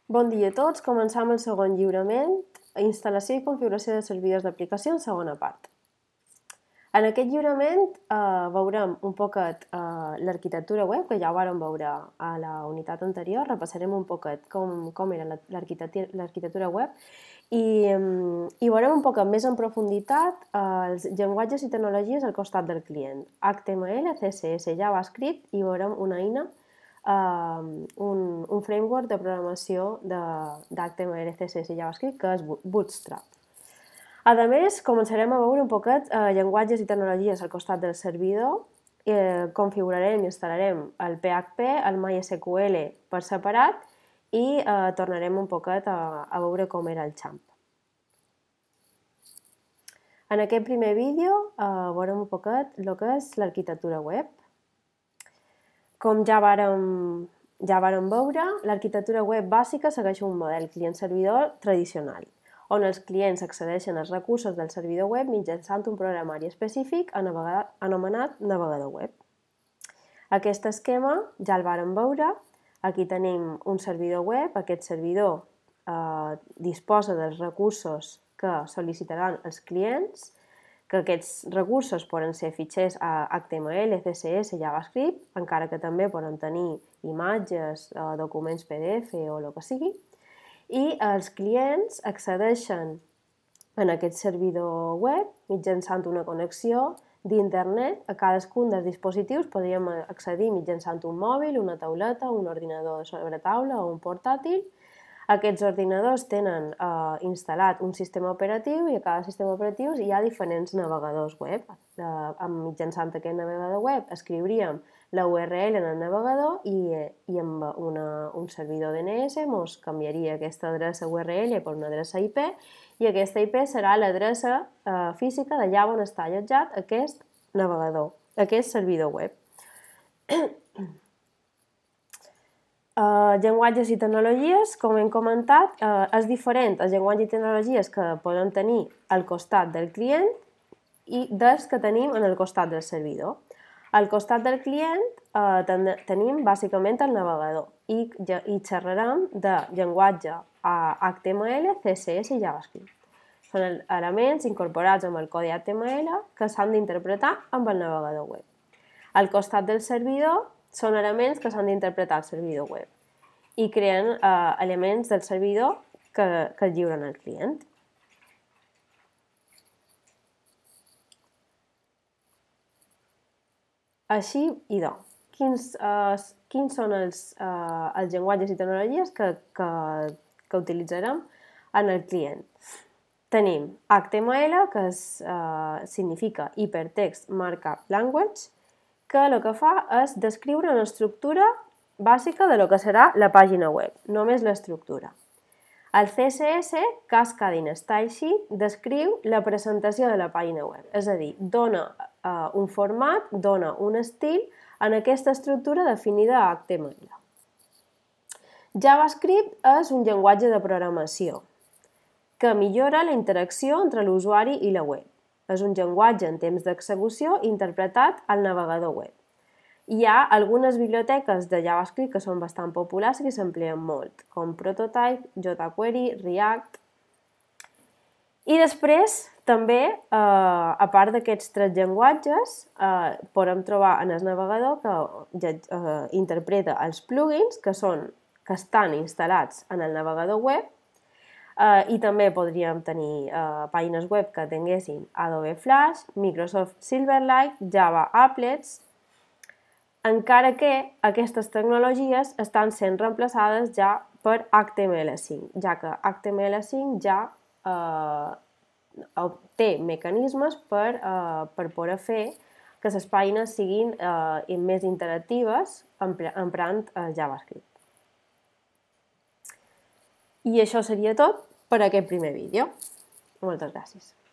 Bon dia a tots. Començam el segon lliurament, instal·lació i configuració de servidors d'aplicació en segona part. En aquest lliurament veurem un poquet l'arquitectura web, que ja ho vàrem veure a la unitat anterior. Repassarem un poquet com era l'arquitectura web i veurem un poquet més en profunditat els llenguatges i tecnologies al costat del client. HTML, CSS, JavaScript, i veurem una eina, un framework de programació d'HTML, CSS i JavaScript, que és Bootstrap. A més, començarem a veure un poquet llenguatges i tecnologies al costat del servidor, configurarem i instal·larem el PHP, el MySQL per separat i tornarem un poquet a veure com era el XAMPP. En aquest primer vídeo veurem un poquet el que és l'arquitectura web. Com ja vàrem veure, l'arquitectura web bàsica segueix un model client-servidor tradicional, on els clients accedeixen als recursos del servidor web mitjançant un programari específic anomenat navegador web. Aquest esquema ja el vàrem veure. Aquí tenim un servidor web. Aquest servidor disposa dels recursos que sol·licitaran els clients, que aquests recursos poden ser fitxers HTML, CSS, JavaScript, encara que també poden tenir imatges, documents PDF o el que sigui. I els clients accedeixen en aquest servidor web mitjançant una connexió d'internet. A cadascun dels dispositius podríem accedir mitjançant un mòbil, una tauleta, un ordinador sobre taula o un portàtil. Aquests ordinadors tenen instal·lat un sistema operatiu i a cada sistema operatiu hi ha diferents navegadors web. Mitjançant aquest navegador web escriuríem la URL en el navegador i amb un servidor DNS ens canviaria aquesta adreça URL per una adreça IP i aquesta IP serà l'adreça física d'allà on està allotjat aquest navegador, aquest servidor web. Llenguatges i tecnologies, com hem comentat, és diferent els llenguatges i tecnologies que podem tenir al costat del client i dels que tenim en el costat del servidor. Al costat del client tenim bàsicament el navegador i xerrarem de llenguatge HTML, CSS i JavaScript. Són elements incorporats amb el codi HTML que s'han d'interpretar amb el navegador web. Al costat del servidor són elements que s'han d'interpretar al servidor web i creen elements del servidor que lliuren al client. Així i doncs, quins són els llenguatges i tecnologies que utilitzarem en el client? Tenim HTML, que significa Hypertext Markup Language, que el que fa és descriure una estructura bàsica de lo que serà la pàgina web, només l'estructura. El CSS, Cascading Style Sheet, descriu la presentació de la pàgina web, és a dir, dona un format, dona un estil en aquesta estructura definida a HTML. JavaScript és un llenguatge de programació que millora la interacció entre l'usuari i la web. És un llenguatge en temps d'execució interpretat al navegador web. Hi ha algunes biblioteques de JavaScript que són bastant populars i que s'empleen molt, com Prototype, jQuery, React. I després, també, a part d'aquests tres llenguatges, podem trobar en el navegador que interpreta els plugins que estan instal·lats en el navegador web. I també podríem tenir pàgines web que tinguessin Adobe Flash, Microsoft Silverlight, Java Applets, encara que aquestes tecnologies estan sent reemplaçades ja per HTML5, ja que HTML5 ja té mecanismes per poder fer que les pàgines siguin més interactives emprant JavaScript. I això seria tot per aquest primer vídeo. Moltes gràcies.